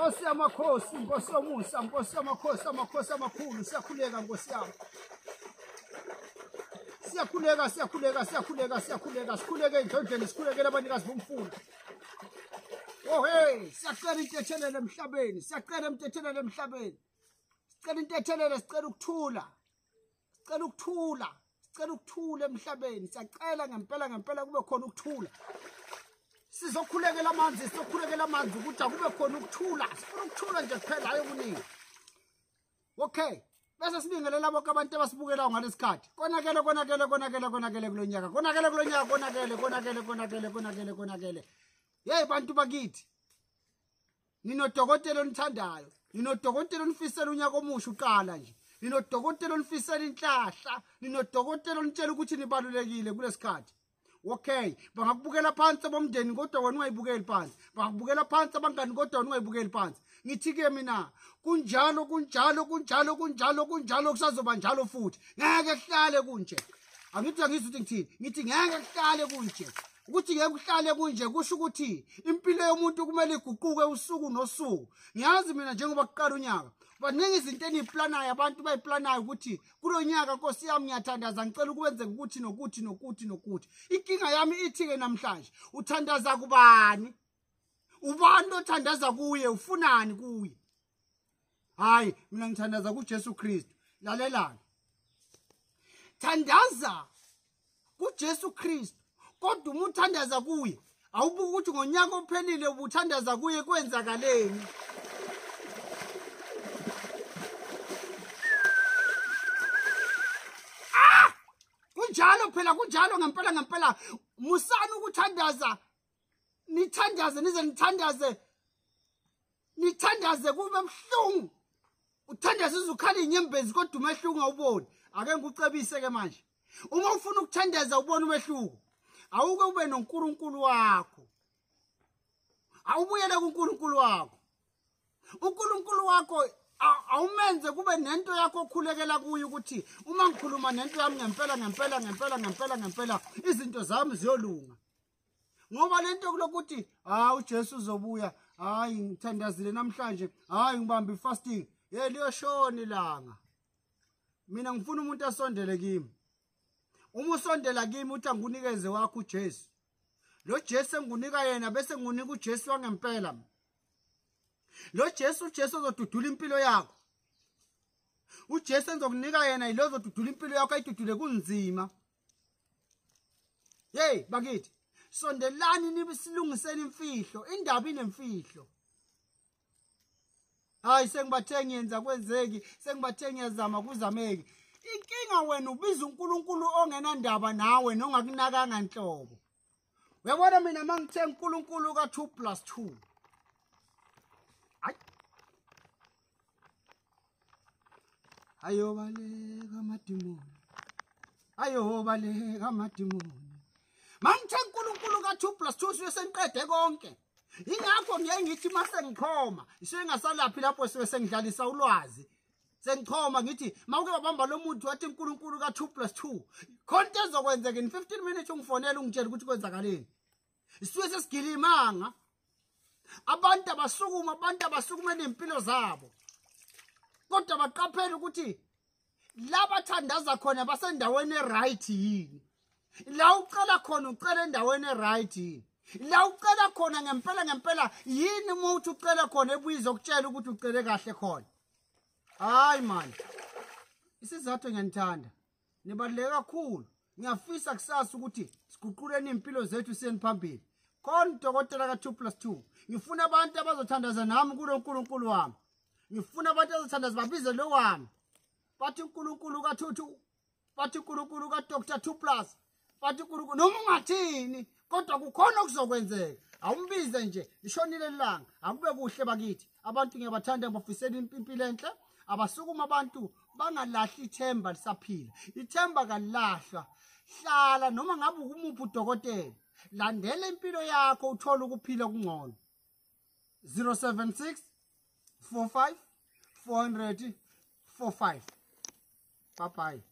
Nkosi yamakhosi, Nkosi yomusa, Nkosi yamakhosi, amakhosi amakhulu, siyakhuleka Nkosi yami. Siyakhuleka, sikhuleke endlondleni, sikhulekele abanikazi bomfula. Oh hey, siyacela intethelelo emhlabeni, siyacela intethelelo emhlabeni. Sicela intethelelo, sicela ukuthula. Sicela ukuthula emhlabeni. Siyacela ngempela kube khona ukuthula. Sizokhulekela amanzi, ukuthi akube khona ukuthula. Sifuna ukuthula nje kuphela hayi okuningi. Okay. Bese sibingelela bonke abantu abasibukelayo ngalesikhathi. Konakele kulonyaka. Konakele. Hey bantu bakithi. Ninodokotela onithandayo. Ninodokotela onifisela unyaka omusha uqala nje. Ninodokotela onifisela inhlahla. Ninodokotela onitshela ukuthi nibalulekile kulesikhathi. Okay, bangakubukela phansi bomndeni kodwa wena ungayibukeli phansi. Bangakubukela phansi abangani kodwa wena ungayibukeli phansi. Ngithi ke mina kunjalo kusazoba njalo futhi. Ngeke kuhlale kunje. Angithi angizuthi ngithini? Ngithi ngeke kuhlale kunje. Ukuthi ngeke kuhlale kunje kusho ukuthi impilo yomuntu kumele iguquke usuku nosuku. Ngiyazi mina njengoba kuqala unyaka. Baningi izinto eniplanayo abantu bayiplanayo ukuthi kulonyaka Nkosi yami ngiyathandaza ngicela ukwenze ukuthi nokuthi. Inkinga yami ithi ke namhlanje uthandaza kubani? Ubani othandaza kuye? Ufunani kuye? Hayi, mina ngithandaza kuJesu Kristu. Lalelani. Thandaza kuJesu Kristu. Kodwa uma uthandaza kuye, awubuki ukuthi ngonyaka ophelile ubuthandaza kuye kwenzakaleni. Kunjalo ngempela musani ukuthandaza. Nithandaze kube buhlungu. Uthandaza uzukhala inyembezi kodwa umehluko awuboni. Ake ngikucebise ke manje. Uma ufuna ukuthandaza ubone umehluko, awuke ube noNkulunkulu wakho. Awubuyele kuNkulunkulu wakho. uNkulunkulu wakho awumenze kube nento yakho okhulekela kuyo ukuthi uma ngikhuluma nento yami ngempela izinto zami ziyolunga. Ngoba lento kulokuthi uJesu uzobuya, hayi ngithandazile namhlanje, hayi ngibamba ifasting, liyoshona ilanga. Mina ngifuna umuntu asondele kimi. Uma usondela kimi uthi angunikeze wakho uJesu. Lo Jesu engunika yena bese ngunika uJesu wangempela. Lo Jesu ozodudula impilo yakho. uJesu enzokunika yena yilo ozodudula impilo yakho ayidudule kunzima. Hey bakithi, sondelani nibisilungisela imfihlo, indaba inemfihlo. Hayi sengibathe ngiyenza kwenzeki, sengibathe ngiyazama kuzameki. Inkinga wena ubiza uNkulunkulu ongenandaba nawe nongakunakanga inhlobo. Uyabona mina mangithe uNkulunkulu ka2+2. Ayobaleka amadimoni. Mangithe uNkulunkulu ka2+2 siwe seniqede konke. Ingakho ngiye ngithi mase ngiqhoma, isiwe ngasalaphi lapho siwe sengidlalisa ulwazi. Sengiqhoma ngithi mawuke babamba lo muntu wathi uNkulunkulu ka2+2. Khonto ezokwenzeka in 15 minutes ungifonela ungitshela ukuthi kwenzakaleni. Isiwe sesigilimanga. Abantu abasukuma nempilo zabo. Kodwa baqaphela ukuthi la bathandaza khona basendaweni eright yini. La ucela khona ucela endaweni eright yini. La ucela khona ngempela yini umuntu ucela khona ebuyizo ukutshela ukuthi ucele kahle khona. Hayi man. Isizathu ngiyanithanda. Nibaluleke kakhulu. Ngiyafisa kusasa ukuthi siguquleni impilo zethu siyeni phambili. Khona udokotela ka2+2. Ngifuna abantu abazothandaza nami kulo uNkulunkulu wami. Ngifuna abantu abazothandaza babize lo wami. Bathi uNkulunkulu ka2+2. Bathi uNkulunkulu kaDr 2+. Bathi uNkulunkulu noma ungathini kodwa kukhona okuzokwenzeka. Awumbize nje lishonile ilanga. Akube kuhle bakithi. Abantu ngiyabathanda ngibafisela impilo enhle. Abasukuma abantu bangalahli ithemba lisaphila. Ithemba kalahlwa. Hlala noma ngabe ukumuphi udokotela. Landela impilo yakho uthola ukuphila kungcono. 076 45 400 45. Bye bye.